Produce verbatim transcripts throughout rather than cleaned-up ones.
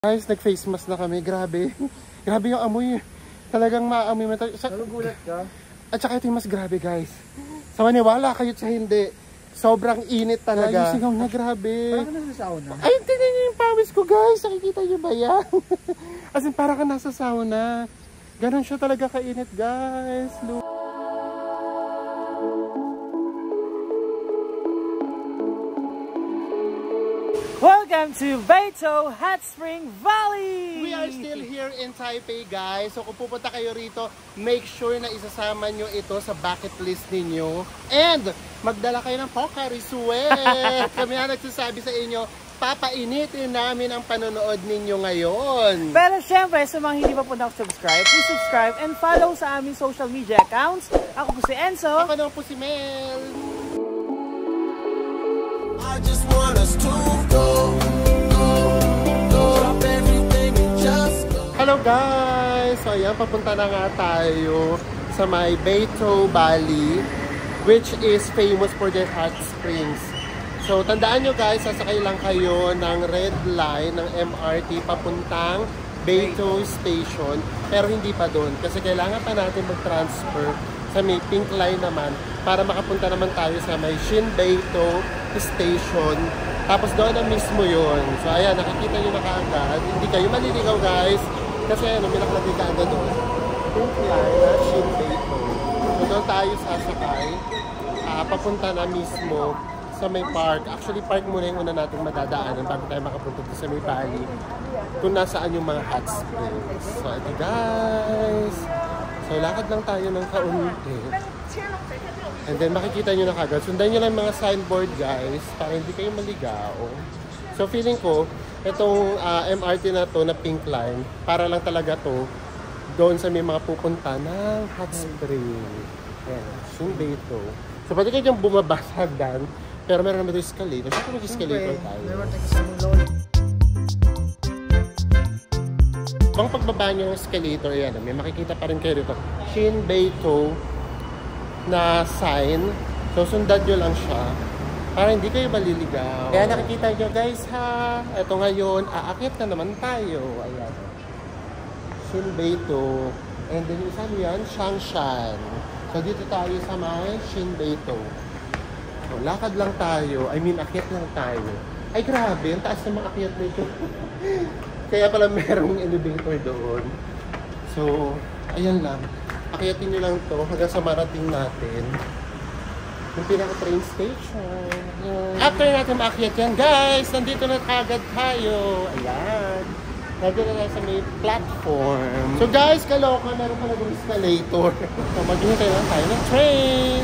Guys, nag-face mask na kami. Grabe. Grabe yung amoy. Talagang maamoy mo. Nagugulat ka? At saka ito yung mas grabe, guys. Sa maniwala kayo sa hindi. Sobrang init talaga. Ay, yung singaw na, grabe. Parang ka nasa sauna. Ay, tingnan niyo yung pawis ko, guys. Nakikita niyo ba yan? As in, parang ka nasa sauna. Ganon siya talaga kainit, guys. Look. Welcome to Beito Hot Spring Valley! We are still here in Taipei, guys. So kung pupunta kayo rito, make sure na isasama nyo ito sa bucket list ninyo. And magdala kayo ng Pocari Sweat. Kami na nagsasabi sa inyo, papainitin namin ang panonood ninyo ngayon. Pero syempre, sa mga hindi pa po nakasubscribe, please subscribe and follow sa aming social media accounts. Ako po si Enzo. Ako naman po si Mel. I just want us to go, go, go. Drop everything and just go. Hello guys! So ayan, papunta na nga tayo sa may Beito Valley, which is famous for their hot springs. So tandaan nyo guys, sasakay lang kayo ng red line ng M R T papuntang Beito Station. Pero hindi pa doon kasi kailangan pa natin mag-transfer sa may pink line naman para makapunta naman tayo sa may Shinbeito Station. Tapos doon na mismo yun. So ayan, nakikita nyo na kaagad. Hindi kayo maliligaw guys. Kasi ano, may nakalagay kaagad doon. Pink line na Shinbeito. So doon tayo sasakay. Uh, papunta na mismo sa may park. Actually, park muna yung una natin madadaanan bago tayo makapunta sa may valley. Kung nasaan yung mga hot springs. So ito guys. So lakad lang tayo ng kaunti. And then makikita nyo na kagad. Sundan nyo lang mga signboard guys para hindi kayo maligaw. So feeling ko, itong uh, M R T na to na pink line, para lang talaga to doon sa may mga pupunta ng hot spring. Ayan, Shinbeito. So pwede kayo dyan bumaba sa hagdan, pero meron naman ito escalator. So kung mag-escalator tayo. Pang pagbaba nyo ng escalator, yan, may makikita pa rin kayo dito. Shinbeito na sign. So sundan nyo lang siya para hindi kayo maliligaw. Kaya nakikita nyo guys ha. Ito ngayon, aakit na naman tayo. Ayan. Shinbeito. And then yung saan yan? Shangshan. So dito tayo sa may Shinbeito. So lakad lang tayo. I mean, akit lang tayo. Ay grabe, ang taas ng mga akyat nito. Kaya pala merong elevator doon. So, ayan lang. Akyatin nyo lang to hanggang sa marating natin yung pinaka-train station. Ayan. After natin maakyat yan, guys, nandito na kagad tayo. Ayan. Nandito na tayo sa may platform. So guys, kaloka, meron pa nag-escalator. So, maghihintay lang tayo ng train.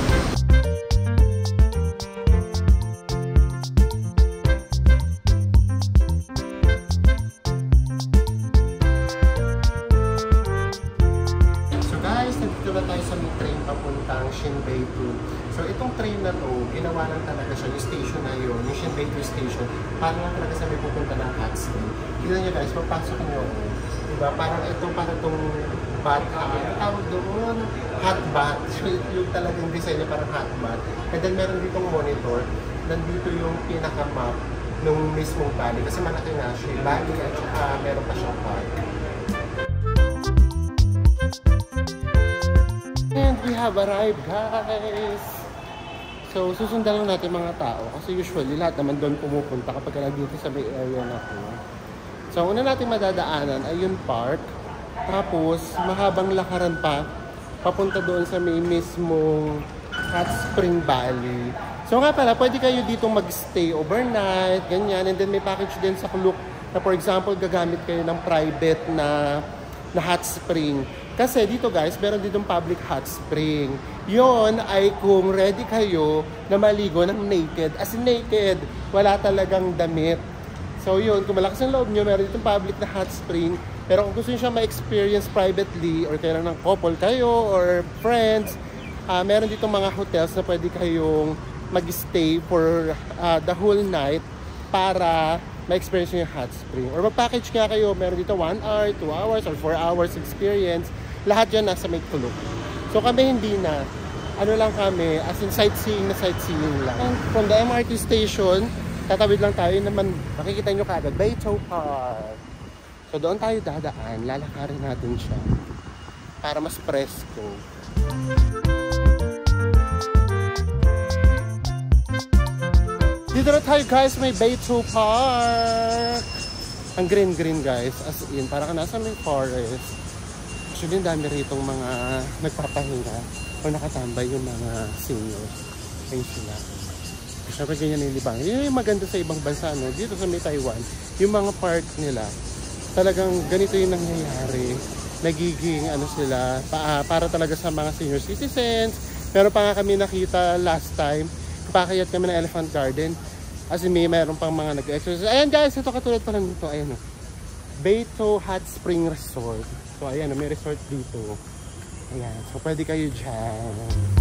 Shinbeito. So itong train na to, ginawa lang talaga siya, yung station na yun, yung Shinbeito Station, parang lang talaga sa may pupunta ng hot spring. Tignan nyo guys, magpasok nyo. Diba? Parang ito, parang itong bath, uh, tawag doon, hot bath. So yung talagang design niya parang hot bath. And then meron ditong monitor, nandito yung pinaka-map nung mismong valley. Kasi malaki nga siya, valley at saka uh, meron pa siyang park. And we have arrived guys! So susundan lang natin mga tao kasi usually lahat naman doon pumupunta kapag nandito sa may area na to. So una natin madadaanan ay yung park. Tapos mahabang lakaran pa papunta doon sa may mismong Hot Spring Valley. So nga pala, pwede kayo dito mag-stay overnight, ganyan. And then may package din sa Klook na for example gagamit kayo ng private na, na hot spring. Kasi dito guys, meron ditong public hot spring. Yon ay kung ready kayo na maligo ng naked. As in naked, wala talagang damit. So yun, kung malakas ang loob nyo, meron ditong public na hot spring. Pero kung gusto nyo siya ma-experience privately, or kaya ng couple kayo, or friends, uh, meron ditong mga hotels na pwede kayong mag-stay for uh, the whole night para ma-experience nyo yung hot spring. Or mag-package nga kayo, meron dito one hour, two hours, or four hours experience. Lahat yan nasa may Klook. So kami hindi na. Ano lang kami, as in sightseeing na sightseeing lang. And from the M R T station, Tatawid lang tayo naman, makikita nyo kaagad, Beito Park. So doon tayo dadaan, lalakarin natin siya para mas presko. Dito na tayo guys, may Beito Park. Ang green-green guys, as in, parang nasa may forest. Actually, dami ritong mga nagpapahinga o nakatambay yung mga seniors. Ayun sila. Siyempre ganyan yung libang. Yun yung maganda sa ibang bansa, no? Dito sa may Taiwan, yung mga park nila, talagang ganito yung nangyayari. Nagiging ano sila, pa, para talaga sa mga senior citizens. Pero pa nga kami nakita last time, pakayat kami ng Elephant Garden. As in, may mayroon pang mga nag-exercise. Ayan guys, ito katulad pa lang dito. Ayan o. Beito Hot Spring Resort. So ayan o, may resort dito. Ayan, so pwede kayo dyan.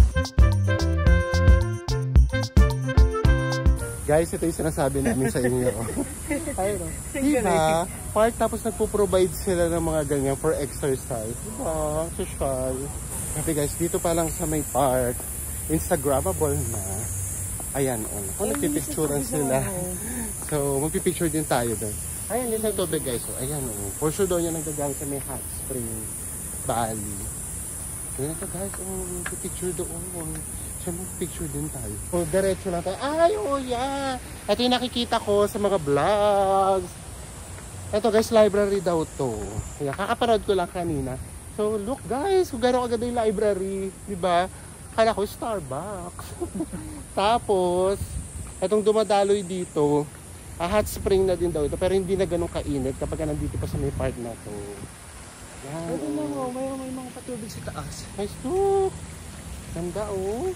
Guys, ito yung sinasabi namin sa inyo. Ayun o. Diba? Park tapos nagpo-provide sila ng mga ganyan for exercise. Diba? Social. Kasi guys, dito pa lang sa may park, Instagrammable na. Ayan o. Kung nagpipicturean sila. So, magpipicture din tayo doon. Ayan, yun ang tubig guys. So, ayan o. For sure doon yung nagagamit sa may hot spring Bali. Ayan ito guys. Oh, magpipicture doon. So, magpicture din tayo. So, diretso lang tayo. Ay, oh yeah. Ito yung nakikita ko sa mga vlogs. Ito guys, library daw to. Ayan, kakapanood ko lang kanina. So, look guys, kung gano'n agad yung library. Diba? Kala ko Starbucks. Tapos, itong dumadaloy dito, ah, hot spring na din daw ito. Pero hindi na ganun kainit kapag nandito pa sa may park na to. Yan. Ito na mo, may, may mga patubig sa taas. Nice look. Ganda oh.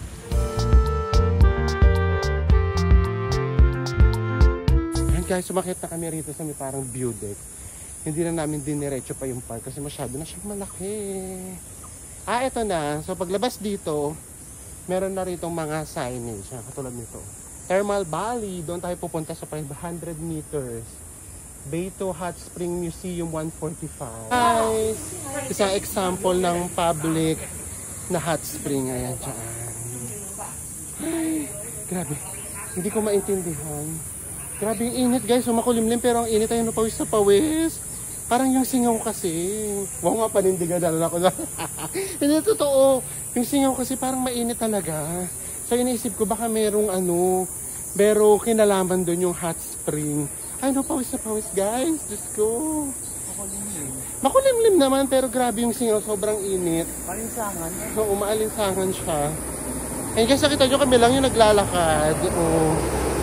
Yan guys, sumakit na kami rito sa may parang view deck. Hindi na namin diniretso pa yung park kasi masyado na siyang malaki. Ah, ito na. So paglabas dito, meron na rito mga signage. Katulad nito. Thermal Valley. Doon tayo pupunta sa five hundred meters. Beito Hot Spring Museum one forty-five. Guys, isang example ng public na hot spring. Ayan, dyan. Ay, grabe. Hindi ko maintindihan. Grabe yung init guys. Sumakulimlim pero ang init ay napawis sa pawis. Parang yung singaw kasi. Wow nga, panindigan na ako na. Hindi totoo. Yung singaw kasi parang mainit talaga. So iniisip ko baka merong ano, pero kinalaman doon yung hot spring. Ay no, pawis na pawis guys. Diyos ko. Makulimlim. Makulimlim naman pero grabe yung singaw. Sobrang init. Maalinsangan. So umaalinsangan siya. Eh guys, nakita nyo kami lang yung naglalakad. Oh.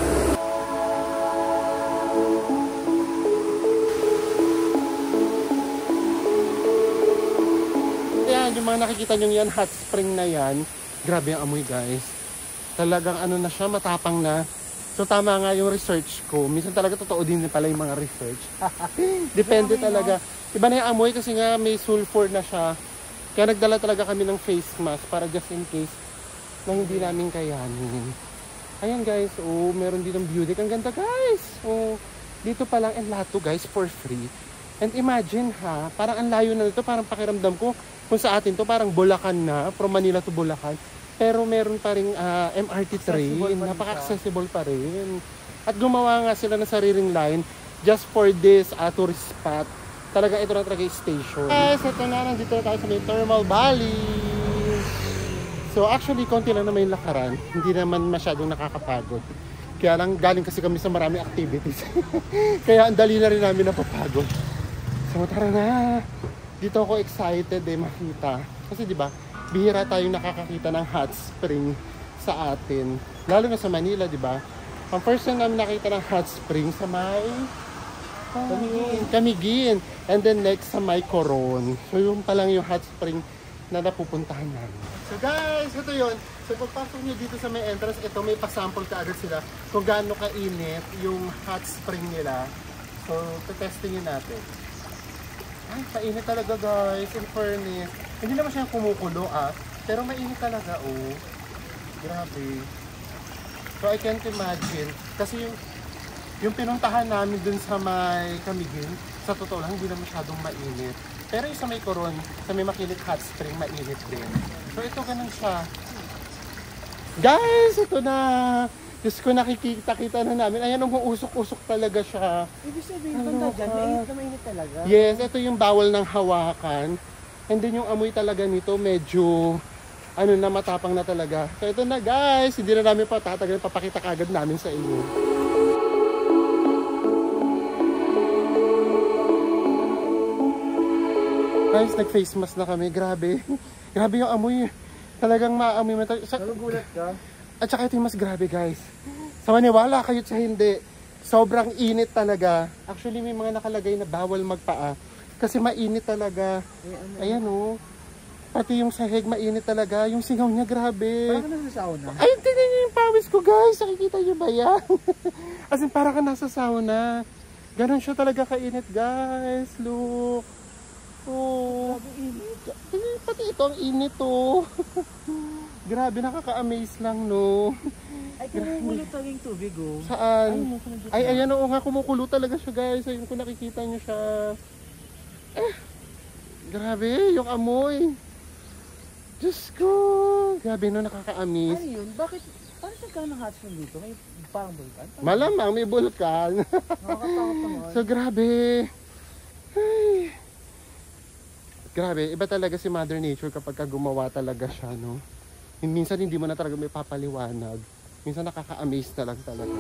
Yung mga nakikita nyo yan, hot spring na yan, grabe ang amoy guys. Talagang ano na siya, matapang na. So tama nga yung research ko. Minsan talaga totoo din pala yung mga research. Depende talaga. Iba na yung amoy kasi nga may sulfur na siya. Kaya nagdala talaga kami ng face mask para just in case na hindi namin kayanin. Ayan guys, oh, meron ditong view deck. Ang ganda guys. Oh, dito pa lang and lahat to guys for free. And imagine ha, parang ang layo na nito, parang pakiramdam ko kung sa atin to parang Bulacan na, from Manila to Bulacan. Pero meron pa ring uh, M R T train, napaka-accessible pa rin. At gumawa nga sila ng sariling line just for this uh, tourist spot. Talaga ito na talaga yung station. Guys, ito na, nandito na tayo sa may Thermal Valley. So actually, konti lang naman yung lakaran. Hindi naman masyadong nakakapagod. Kaya lang, galing kasi kami sa maraming activities. Kaya ang dali na rin namin napapagod. So tara na. Dito ako excited eh makita. Kasi di ba, bihira tayong nakakakita ng hot spring sa atin. Lalo na sa Manila, di ba? Ang first time namin nakita ng hot spring sa may Camiguin. Camiguin. And then next sa may Coron. So yung pa lang yung hot spring na napupuntahan namin. So guys, ito yun. So pagpasok nyo dito sa may entrance, ito may pasample ka agad sila kung gaano kainit yung hot spring nila. So, testingin natin. Ay, kainit talaga guys, in fairness. Hindi naman siya kumukulo ah, pero mainit talaga oh. Grabe. So I can't imagine. Kasi yung, yung pinuntahan namin dun sa may Camiguin, sa totoo lang, hindi na masyadong mainit. Pero yung sa may Coron, sa may Makilit Hot Spring, mainit din. So ito ganun siya. Guys, ito na! Diyos ko, nakikita-kita na namin. Ayan, umuusok-usok talaga siya. Ibig sabihin, Ano banda dyan, ka? mainit na mainit talaga. Yes, ito yung bawal ng hawakan. And then yung amoy talaga nito, medyo, ano na, matapang na talaga. So ito na guys, hindi na namin patatagal, papakita kagad namin sa inyo. Guys, nag-face mask na kami, grabe. Grabe yung amoy. Talagang maamoy mo. Nagugulat ka? At saka ito yung mas grabe guys. Sa maniwala kayo sa hindi, sobrang init talaga. Actually may mga nakalagay na bawal magpaa. Kasi mainit talaga. Ayan o. Oh. Pati yung sahig mainit talaga. Yung singaw niya grabe. Parang ka nasa sauna. Ay, tingnan niyo yung pawis ko guys. Nakikita niyo ba yan? As in parang ka nasa sauna. Ganon siya talaga kainit guys. Look. Oh. Pati ito ang init oh. Grabe, nakaka-amaze lang, no? Ay, kumukulo talaga yung tubig, oh. Saan? Ay, ay ayan, oo nga, kumukulo talaga siya, guys. Ayun, kung nakikita nyo siya. Eh, grabe, yung amoy. Diyos ko. Grabe, no, nakaka-amaze. Ano yun? Bakit? Paano nagkaroon ng hot spring dito? May parang bulkan? Malamang, may bulkan. Nakakatakot naman. So, grabe. Ay. Grabe, iba talaga si Mother Nature kapag gumawa talaga siya, no? Minsan hindi mo na talaga may papaliwanag. Minsan nakaka-amaze na lang talaga.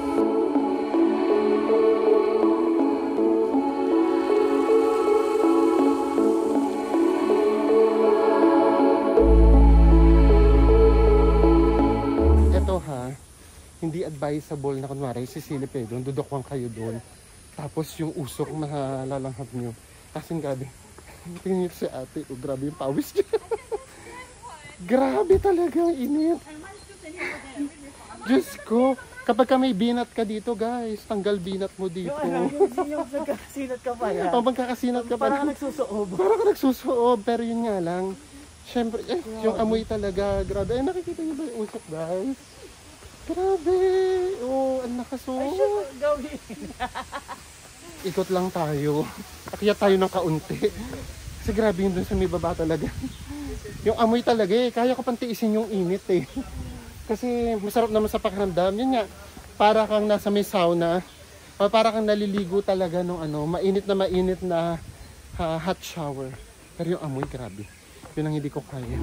Ito ha, hindi advisable na kunwari sisilip kayo doon, dudukwang kayo doon. Tapos yung usok malalanghap nyo. Kasi grabe, tingnan nyo si ate, oh, grabe yung pawis niya. Grabe talaga ang init. Diyos ko, kapag ka may binat ka dito guys, tanggal binat mo dito. Yung ano, yung, yung nagkakasinat ka pala. Pag magkakasinat ka Parang pala. nagsusuob. Parang ka nagsusuob, pero yun nga lang. Siyempre, eh, yung amoy talaga, grabe. Ay, nakikita niyo ba yung usok guys? Grabe. Oh, ang nakaso. Ay, shit, gawin. Ikot lang tayo. Akyat tayo ng kaunti. Kasi grabe yun dun sa may baba talaga. Yung amoy talaga eh. Kaya ko pang tiisin yung init eh. Kasi masarap naman sa pakiramdam. Yun nga, para kang nasa may sauna. O para kang naliligo talaga nung ano, mainit na mainit na uh, hot shower. Pero yung amoy, grabe. Yun ang hindi ko kaya.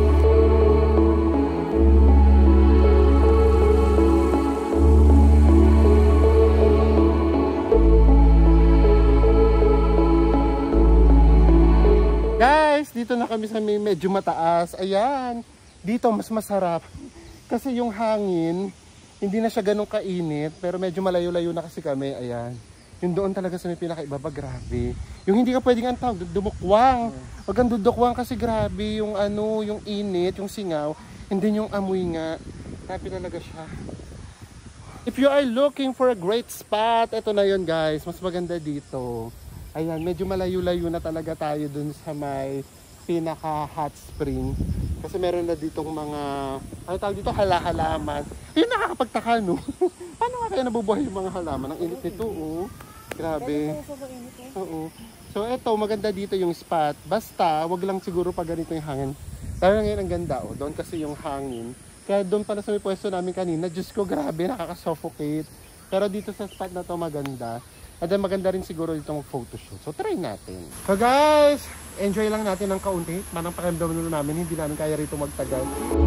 Guys, dito na kami sa may medyo mataas. Ayan, dito mas masarap. Kasi yung hangin, hindi na siya ganun kainit. Pero medyo malayo-layo na kasi kami. Ayan. Yung doon talaga sa may pinakaibaba, grabe. Yung hindi ka pwedeng ang tawag, dumukwang. Wag kang dudukwang kasi grabe yung ano, yung init, yung singaw. And then yung amoy nga. Grabe talaga siya. If you are looking for a great spot, ito na yun guys. Mas maganda dito. Ayan, medyo malayo-layo na talaga tayo dun sa may pinaka-hot spring. Kasi meron na ditong mga, ano tawag dito, hala-halaman. Ayun, nakakapagtaka, no? Paano nga kaya nabubuhay yung mga halaman? Ang init nito, oh. Grabe. Oo. So, eto, maganda dito yung spot. Basta, wag lang siguro pag ganito yung hangin. Lalo ngayon ang ganda, oh. Doon kasi yung hangin. Kaya doon pala sa may pwesto namin kanina, Diyos ko, grabe, nakaka-suffocate. Pero dito sa spot na to maganda. At then maganda rin siguro itong photoshoot. So try natin. So guys, enjoy lang natin ng kaunti. Manang pakiramdam na namin, hindi namin kaya rito magtagal.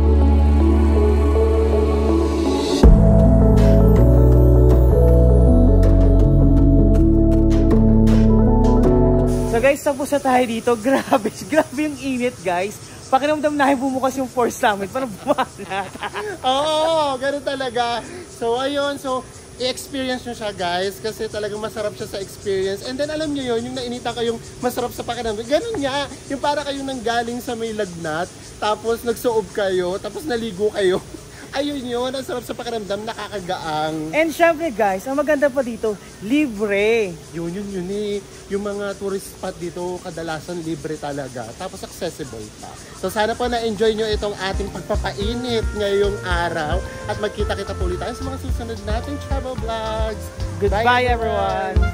So guys, tapos na tayo dito. Grabe, grabe yung init guys. Pakiramdam na bumukas yung force namin. Parang bumalat. Oo, ganun talaga. So ayun, so i-experience nyo siya guys kasi talagang masarap siya sa experience. And then alam nyo yun, yung nainitan kayong masarap sa pakiramdam. Ganun nga, yung para kayong nanggaling sa may lagnat, tapos nagsuob kayo, tapos naligo kayo. Ayun yun, ang sarap sa pakiramdam, nakakagaang. And syempre guys, ang maganda pa dito, libre. Yun, yun, yun eh. Yung mga tourist spot dito, kadalasan libre talaga. Tapos accessible pa. So sana po na-enjoy nyo itong ating pagpapainit ngayong araw. At magkita-kita po ulit tayo sa mga susunod nating travel vlogs. Goodbye, Bye, everyone.